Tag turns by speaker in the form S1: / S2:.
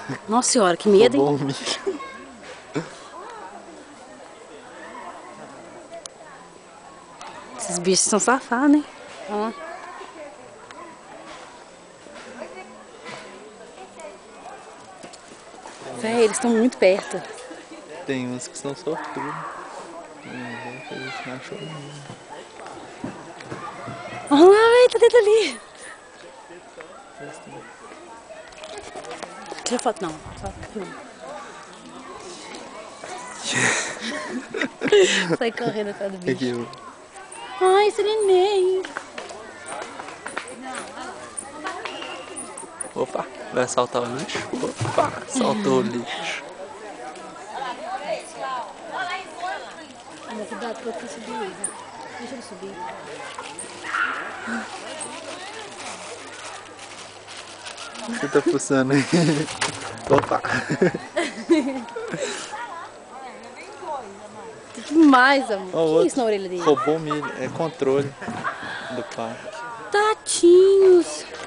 S1: Nossa senhora, que medo, hein?
S2: Roubou o milho.
S1: Esses bichos são safados, né? Olha lá. Véi, eles estão muito perto.
S2: Tem uns que são sortudos. Eles não achou ninguém.
S1: Olha lá, véi, tá dentro ali. Tira foto, não. Só filma. Sai correndo atrás do bicho.
S2: Aqui, eu...
S1: Ai, esse neném.
S2: Opa, vai saltar o lixo? Opa, saltou o lixo.
S1: Mas cuidado pra eu subir ele. Deixa ele subir.
S2: Você tá fuçando aí? Opa!
S1: Que mais, amor?
S2: Ó,
S1: Que
S2: outro.
S1: isso na orelha dele?
S2: Roubou o milho. É controle do pai.
S1: Tatinhos.